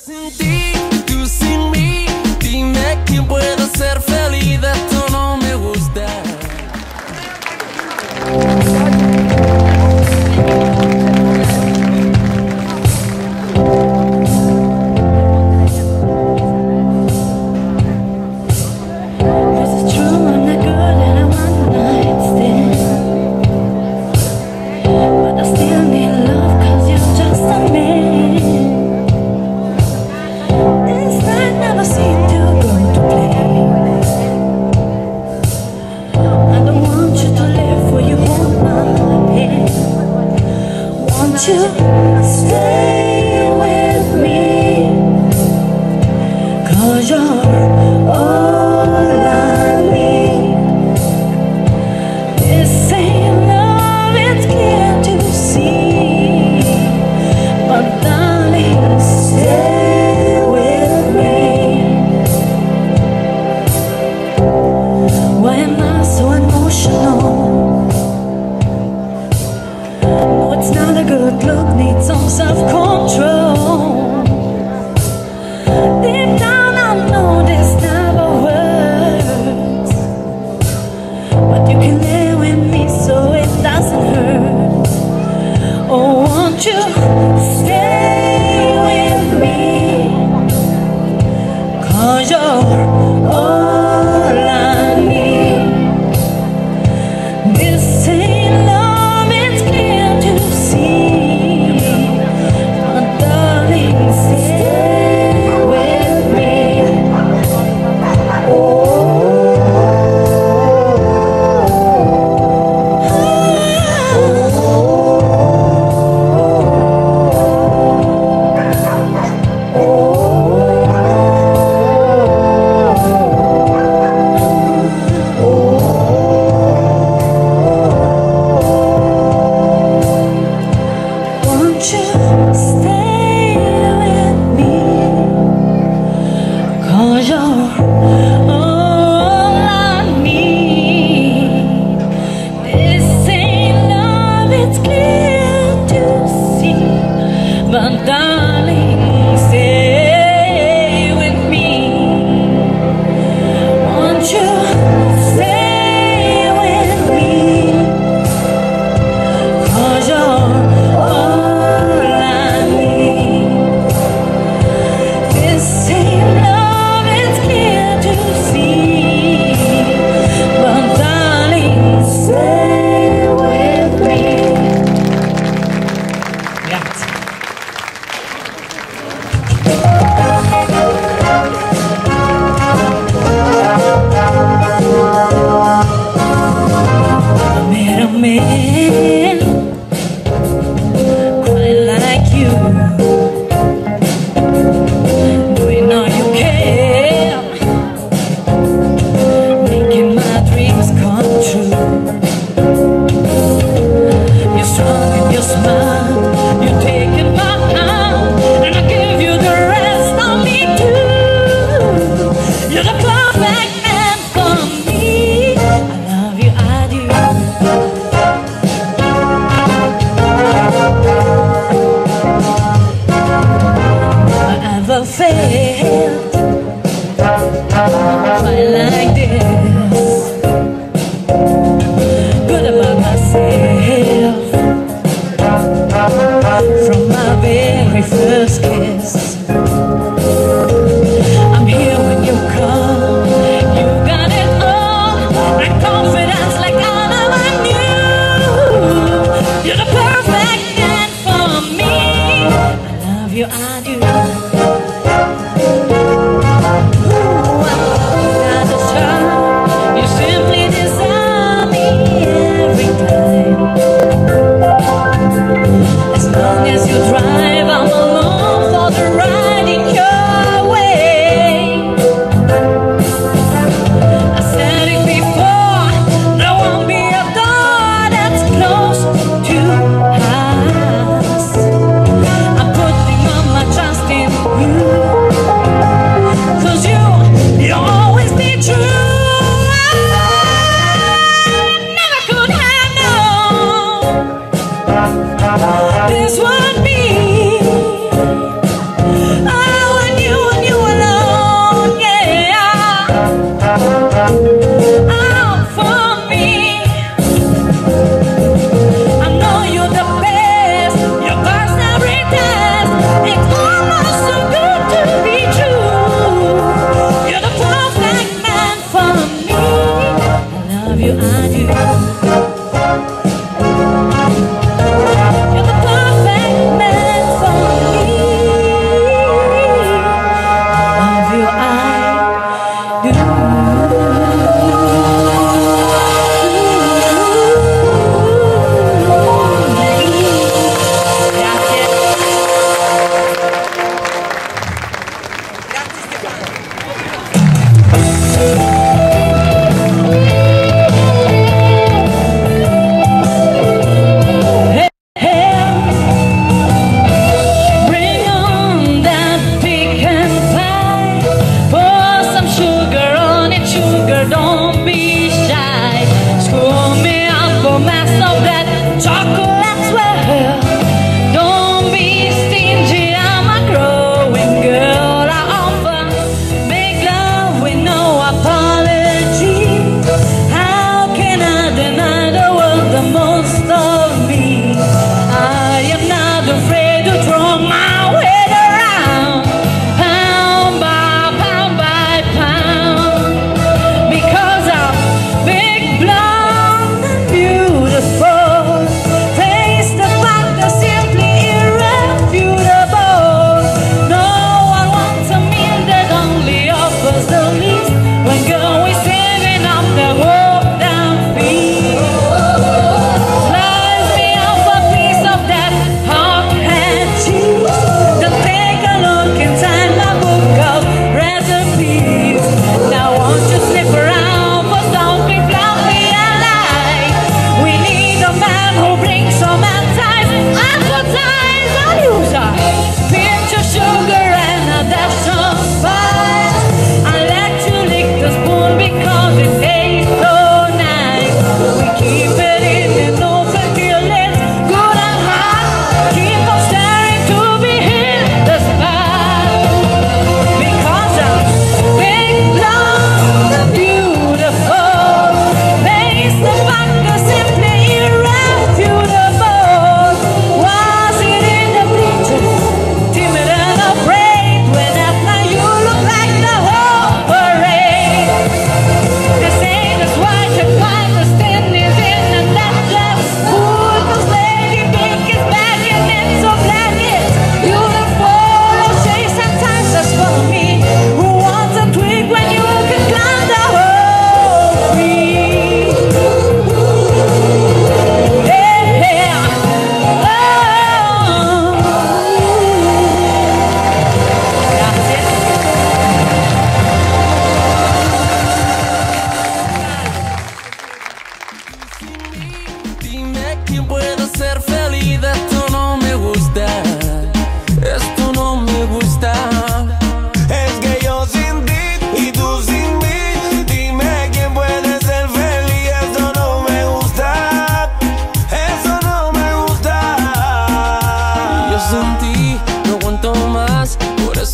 Sin ti, tú sin mí, dime quién puede ser feliz, esto no me gusta. You stay with me, 'cause you're all I need. This ain't love, it's clear to see, but darling, stay with me. Why am I so emotional? It's not a good look, need some self-control. Deep down I know this never works, but you can lay with me so it doesn't hurt. Oh, won't you stay with me, 'cause you're all I need. This ain't love, it's clear to see, but darling, stay with me. Won't you stay with me, 'cause you're all I need. This ain't love, it's clear to see, but darling, stay with me. Won't you stay with me, 'cause you're all I need. This ain't love, it's clear to see, but darling, stay with me. Grazie. I met a man quite like you. Do you know you care, making my dreams come true. You're strong and you're smart, you're taking my hand, and I give you the rest of me too. You're the perfect man for me. I love you, I do. Never felt quite like this. Good about myself from my very first kiss. I'm here when you come, you got it all, and confidence like I never knew. You're the perfect man for me. I love you, I do. You simply desire me every time. As long as you drive, I'm along for the ride in your way. I said it before, there won't be a door that's close to us. I'm putting all my trust in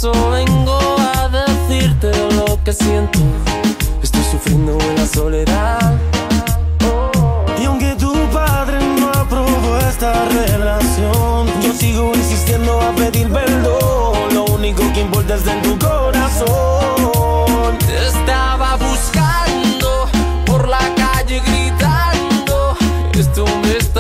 eso vengo a decirte lo que siento. Estoy sufriendo en la soledad. Y aunque tu padre no aprobó esta relación, yo sigo insistiendo a pedir perdón. Lo único que importa es en tu corazón. Te estaba buscando por la calle gritando, esto me está